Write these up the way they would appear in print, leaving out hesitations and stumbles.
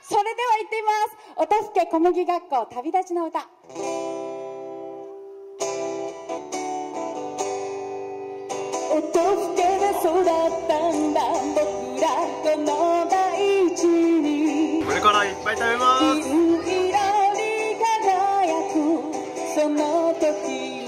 それでは行ってみます。音更小麦学校旅立ちの歌。音更で育ったんだ僕らこの大地に。 これからいっぱい食べます。 金色に輝くその時ま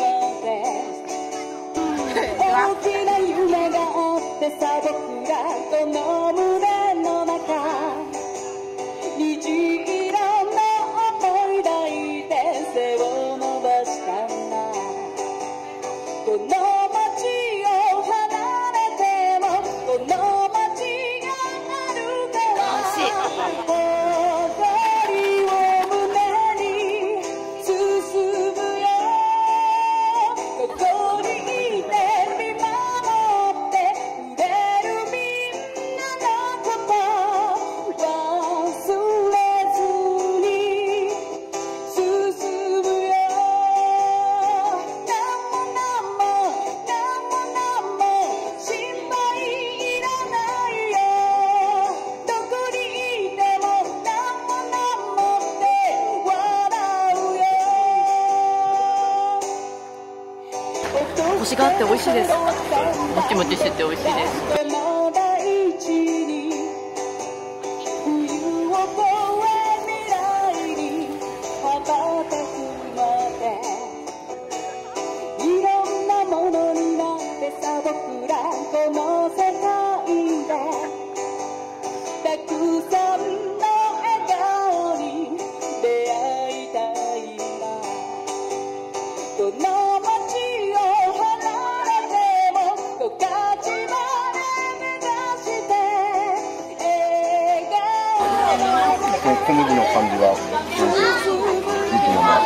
で大きな夢があってさ、僕らこの胸の中虹色の思い抱いて背を伸ばしたんだ。この街を離れてもこの街があるから誇りを胸に進むよ。ここにいて見守ってくれるみんなのこと忘れずに進むよ。なんも心配いらないよ。どこにいてもなんもって笑うよ。 コシがあって美味しいです。もちもちしてて美味しいです。 この大地に冬を越え未来に羽ばたくまでいろんなものになってさ、僕らこの世界でたくさんの笑顔に出会いたいんだ。この街を離れても十勝まで目指して笑顔小麦の感じがいいと思います。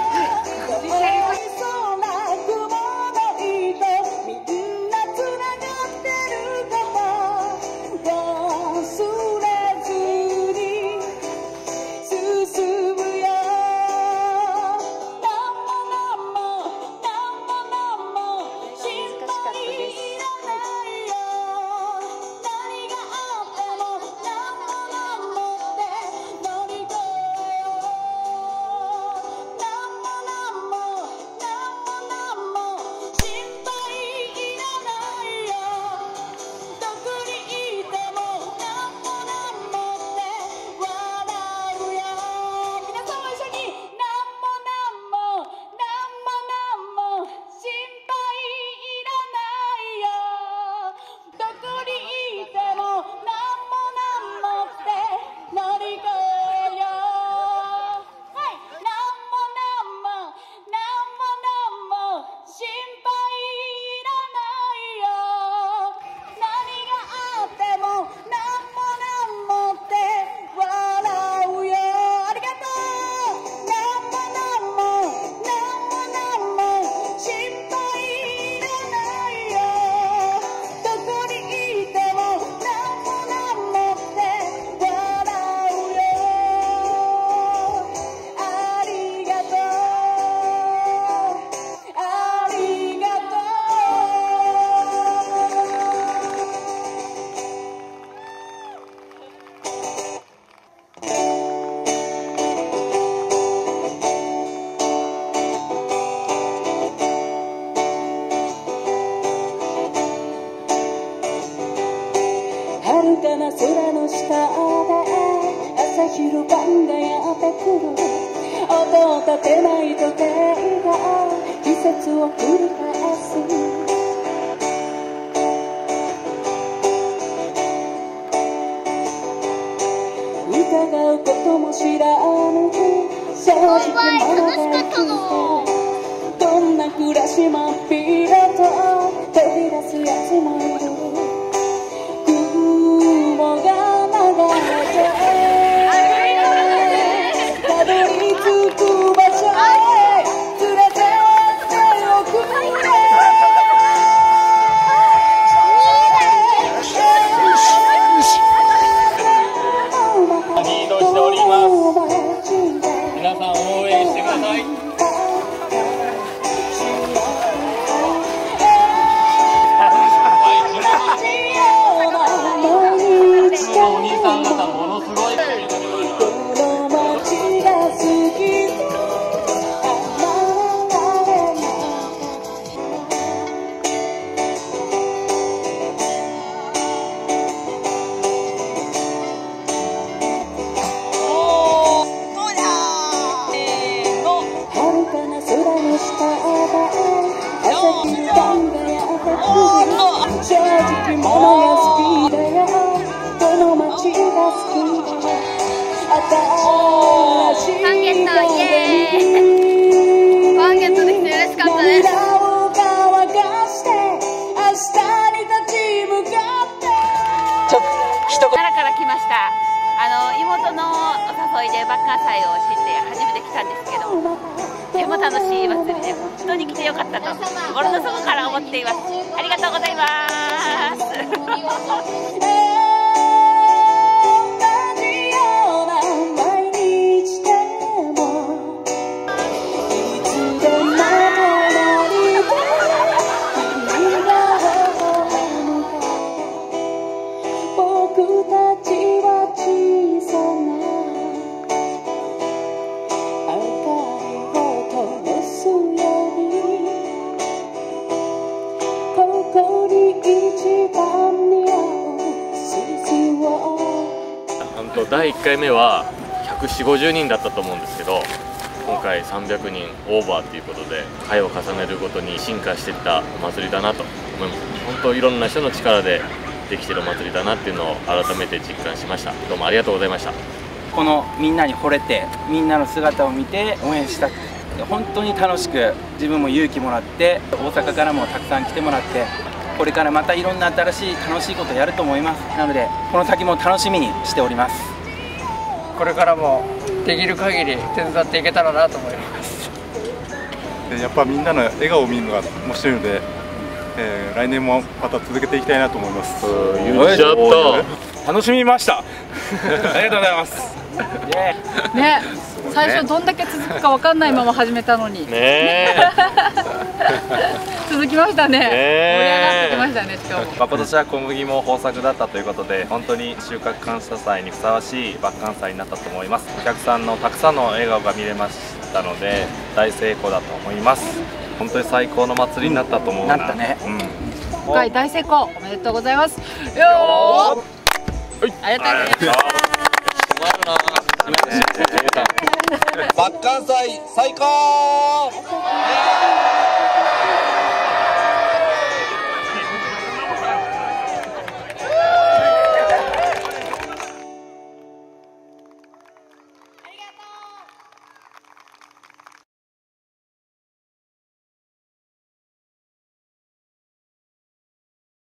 遥かな空の下で朝昼晩がやってくる。音を立てない時計が季節を繰り返す。疑うことも知らぬ正直者がついて、どんな暮らしもピロと飛び出すやつもいる。雲が流れてたどり着く場所へ連れてっておくれ。 リードしております。皆さん応援してください。 好きだよ、この街が好きだよ、新しい 3ゲット、イエーイ。1ゲットできて嬉しかったです。 涙を乾かして明日に立ち向かって。 奈良から来ました。妹のお誘いでばっかん祭を知って初めて来たんですけど、とても楽しい祭りで本当に来てよかったと心の底から思っています。ありがとうございます。 第1回目は140、50人だったと思うんですけど、今回300人オーバーということで回を重ねるごとに進化していったお祭りだなと思います。本当いろんな人の力でできてるお祭りだなっていうのを改めて実感しました。どうもありがとうございました。 このみんなに惚れてみんなの姿を見て応援した本当に楽しく、自分も勇気もらって、大阪からもたくさん来てもらって、これからまたいろんな新しい楽しいことをやると思います。なのでこの先も楽しみにしております。 これからもできる限り手伝っていけたらなと思います。 やっぱみんなの笑顔を見るのが面白いので、来年もまた続けていきたいなと思います。 言っちゃった。 楽しみました。ありがとうございます。 ね、最初どんだけ続くかわかんないまま始めたのに。 ね続きましたね。盛り上がってきましたね。 今年は小麦も豊作だったということで、本当に収穫感謝祭にふさわしい麦感祭になったと思います。お客さんのたくさんの笑顔が見れましたので大成功だと思います。本当に最高の祭りになったと思うな。 なったね。 今回大成功おめでとうございます。よー。ありがとうございます。 麦感祭最高。